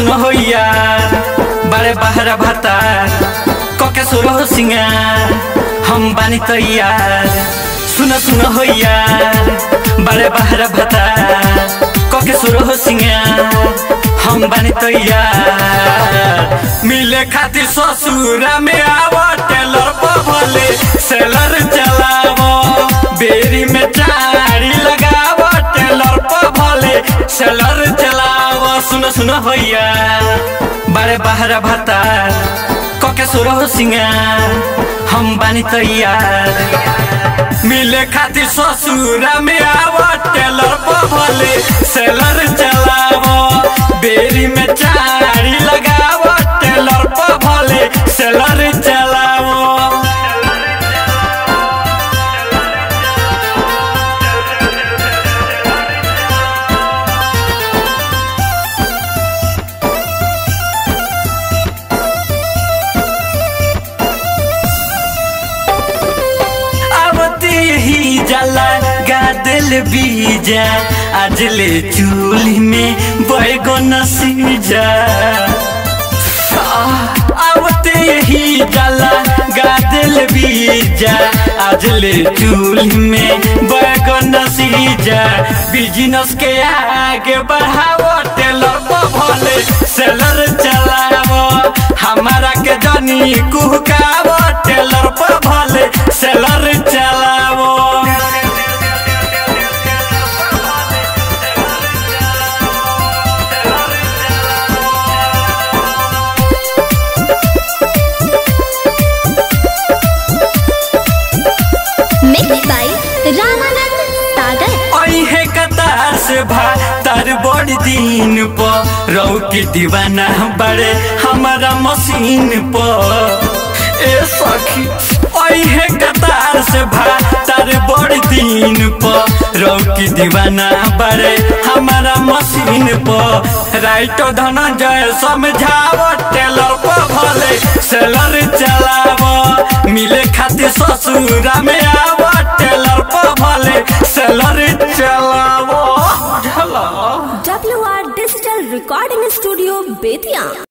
सुनो हो यार बड़े बहरा भाता कोके सुरो हो सिंगार हम बानी तैयार। सुनो हो यार बड़े बहरा भाता कोके सुरो हो सिंगार हम बानी तैयार। मिले खातिर ससुरा में आवो टेलर पर भले सेलर चलावो बेरी में चारी लगावो टेलर पर भले सेलर चलावो। सुनो हो यार बड़े बहरा भाता कोके सुरो हो सिंगार हम बानी तैयार। मिले खातिर ससुरा में आवो टेलर पर भले सेलर चलावो बेरी में चारी लगावो टेलर पर भले सेलर चलावो। जला गादल बीजा आज ले चूल्ही में बैगन सीजा आवते ही जला गादल बीजा आज ले चूल्ही में बैगन सीजा। बिजनेस के आगे बढ़ावो टेलर पर भले सेलर चलावो हमारा के जनी कुहकावो टेलर पर भले सेलर चलावो। कतार से भातर बड़ी दिन पर रौ के दीवाना बड़े हमारा मशीन पर ए सखी ओहे कतार से भातर बड़ी दिन पर रौ के दीवाना बड़े हमारा मशीन पर। राइटो धनंजय समझावो टेलर पर भले सेलर चलावो मिले खातिर ससुरा में आवो टेलर पर भले सेलर चलावो। WR Digital Recording Studio, Bethiya।